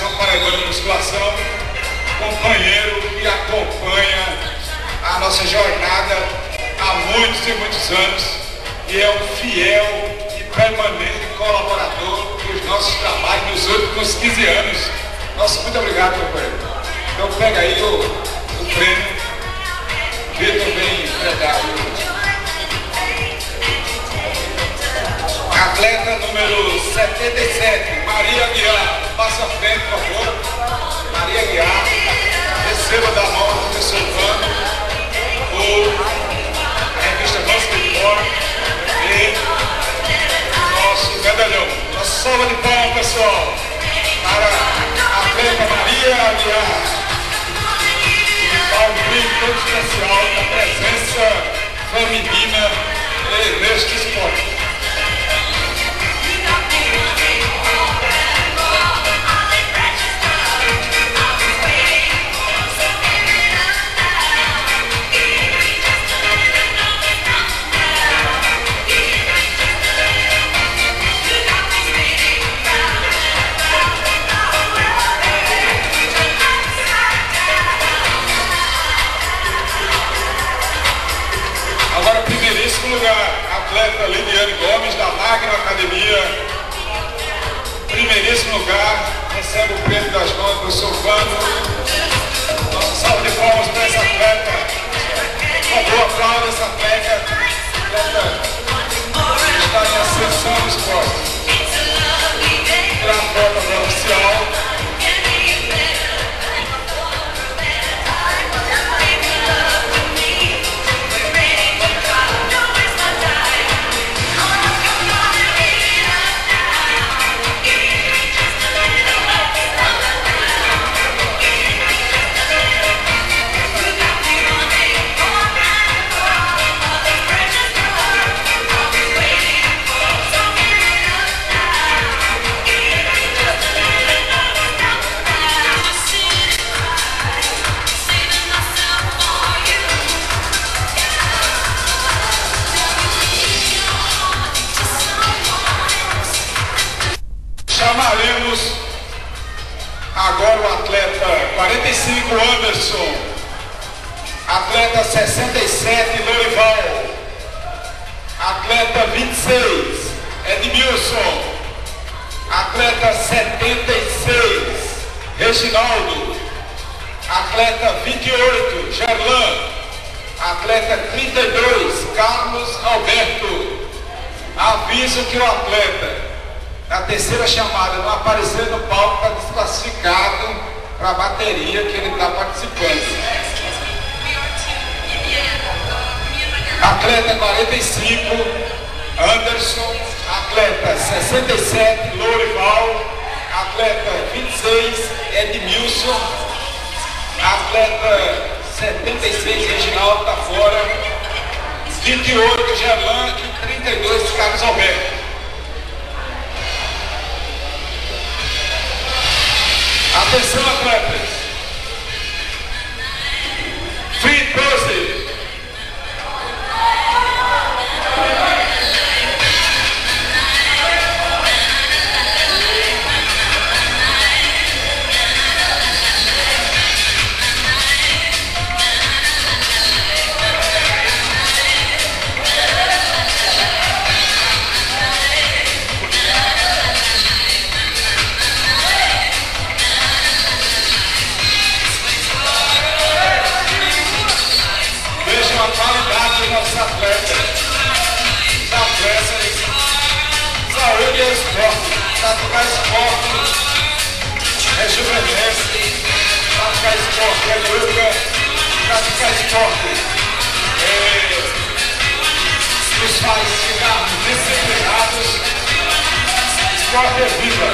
Federação Paraibana de Musculação, companheiro que acompanha a nossa jornada há muitos e muitos anos e é um fiel e permanente colaborador dos nossos trabalhos nos últimos 15 anos. Nossa, muito obrigado, companheiro. Então pega aí o prêmio. Vitor vem entregar. Atleta número 77, Maria Aguiar. Passa à frente, por favor. Maria Aguiar. Receba da mão do professor Vando a revista Basketball e nosso medalhão. Uma salva de palmas, pessoal, para a atleta Maria Aguiar. Dá um brilho todo especial da presença feminina neste esporte. Agora, primeiríssimo lugar, atleta Lidiane Gomes, da Magna Academia. Primeiríssimo lugar, recebe o prêmio das mãos do professor Vando. Nossa salva de palmas para essa atleta. Por favor, aplauda essa atleta. Atleta está em ascensão do esporte. Pela prova oficial. Chamaremos agora o atleta 45, Anderson, atleta 67, Lorival, atleta 26, Edmilson, atleta 76, Reginaldo, atleta 28, Gerlan, atleta 32, Carlos Alberto. Aviso que o atleta na terceira chamada não aparecer no palco, está desclassificado para a bateria que ele está participando. Atleta 45, Anderson. Atleta 67, Lorival. Atleta 26, Edmilson. Atleta 76, Reginaldo, está fora. 28, Gerlan e 32, Carlos Alberto. Atenção, atletas. Free pose. Saúde é esporte, praticar esporte rejuvenesce, praticar esporte educa, praticar esporte nos faz ficar disciplinados, esporte é vida.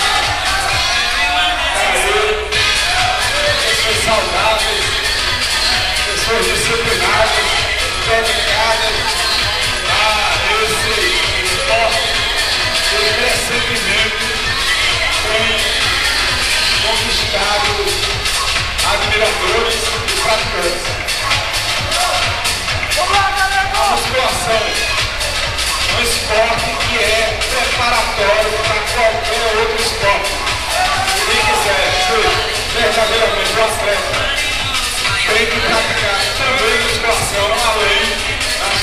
Aí, pessoas saudáveis, pessoas disciplinadas, dedicadas a esse esporte. O crescimento tem conquistado admiradores e praticantes. A musculação é um esporte que é preparatório para qualquer outro esporte. Se quiser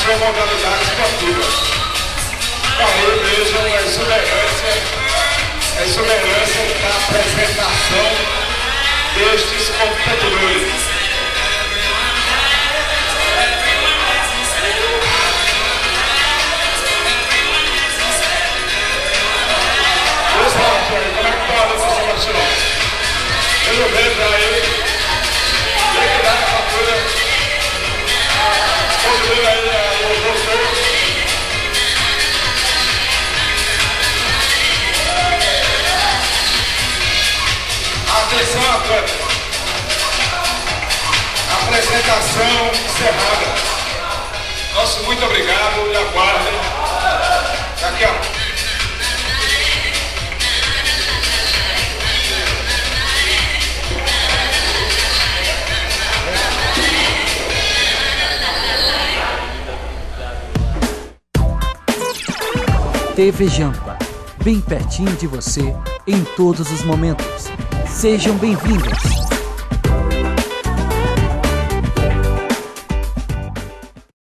sua modalidade esportiva. Aí vejam a exuberância da apresentação destes competidores. Como é que está a luta Sebastião? Eu vejo aí, tem que dar a fatura. Todo mundo aí, o doutor. Atenção, atleta. Apresentação encerrada. Nosso muito obrigado e aguardem. Daqui a pouco. TV Jampa, bem pertinho de você em todos os momentos. Sejam bem-vindos!